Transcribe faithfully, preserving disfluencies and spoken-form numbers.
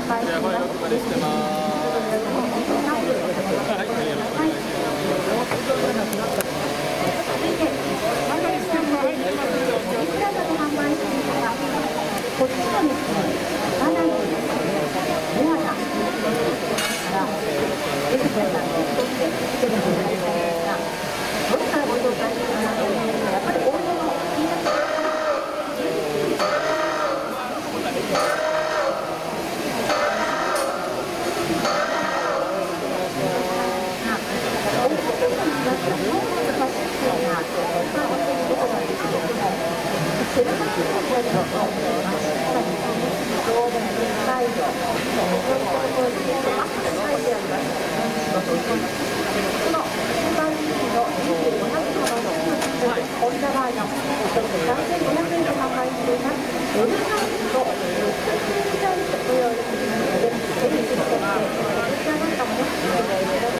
販売しています。こっちがですね、バナナですね、モアナから出てきたので、ちょっと見てもらいたいんですが、どれからご紹介してもらうのか、やっぱり王道のピーナッツ。こんなバージョン、さんぜんごひゃくえんで販売しています。